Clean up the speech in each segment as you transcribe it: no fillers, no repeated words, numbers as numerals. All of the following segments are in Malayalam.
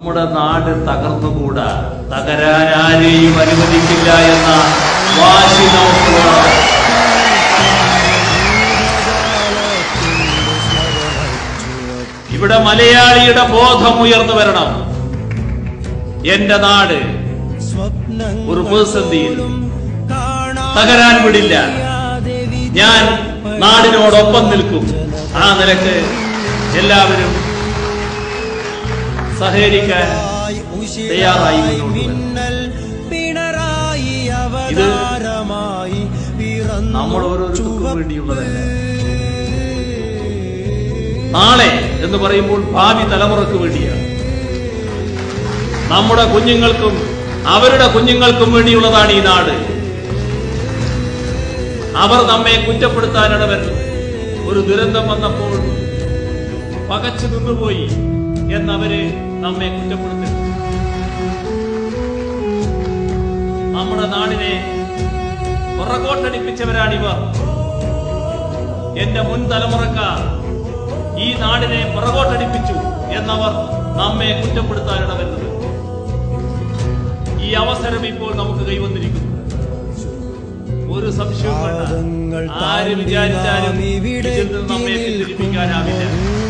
നമ്മുടെ നാട് തകർന്നുകൂടാ, തകരാൻ ആരെയും അനുവദിക്കില്ല എന്ന വാശി നമുക്കുള്ളത്. ഇവിടെ മലയാളിയുടെ ബോധം ഉയർന്നു വരണം. എന്റെ നാട് ഒരു പ്രതിസന്ധിയിൽ തകരാൻ വിടില്ല. ഞാൻ നാടിനോടൊപ്പം നിൽക്കും. ആ നിലക്ക് എല്ലാവരും സഹകരിക്കാൻ തയ്യാറായി ഇത് നമ്മൾ ഓരോരുത്തർക്കും വേണ്ടിയുള്ളതല്ല. നാളെ എന്ന് പറയുമ്പോൾ ഭാവി തലമുറക്ക് വേണ്ടിയാണ്. നമ്മുടെ കുഞ്ഞുങ്ങൾക്കും അവരുടെ കുഞ്ഞുങ്ങൾക്കും വേണ്ടിയുള്ളതാണ് ഈ നാട്. അവർ നമ്മെ കുറ്റപ്പെടുത്താനിടവരുന്നു. ഒരു ദുരന്തം വന്നപ്പോൾ പകച്ചു നിന്നുപോയി എന്നവര് നമ്മെ കുറ്റപ്പെടുത്തുന്നു. നമ്മുടെ നാടിനെ പുറകോട്ടടിപ്പിച്ചവരാണിവർ. എന്റെ മുൻ തലമുറക്കാർ ഈ നാടിനെ പുറകോട്ടടിപ്പിച്ചു എന്നവർ നമ്മെ കുറ്റപ്പെടുത്താനിടവരുന്നത്. ഈ അവസരം ഇപ്പോൾ നമുക്ക് കൈവന്നിരിക്കുന്നു. ഒരു സംശയവും വേണ്ട. ആര് വിചാരിച്ചാലും ഇതിൽ നിന്ന് നമ്മെ പിന്തിരിപ്പിക്കാനാവില്ല.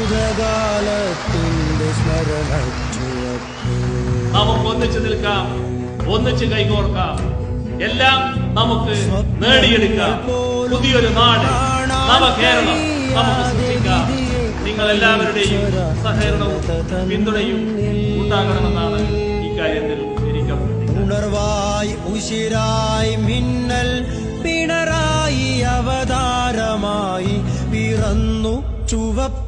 നമുക്ക് ഒന്നിച്ചു നിൽക്കാം, ഒന്നിച്ച് കൈകോർക്കാം, എല്ലാം നമുക്ക് നേടിയെടുക്കാം. പുതിയൊരു നാട്, നവകേരളം നമുക്ക് സൃഷ്ടിക്കാം. നിങ്ങൾ എല്ലാവരുടെയും സഹകരണവും പിന്തുണയും ഉണ്ടാകണമെന്നാണ് ഇക്കാര്യത്തിൽ എനിക്ക് ഉണർവായി ഉശിരായി മിന്നൽ പിണറായി അവതാരമായി പിറന്നു ചുവപ്പ്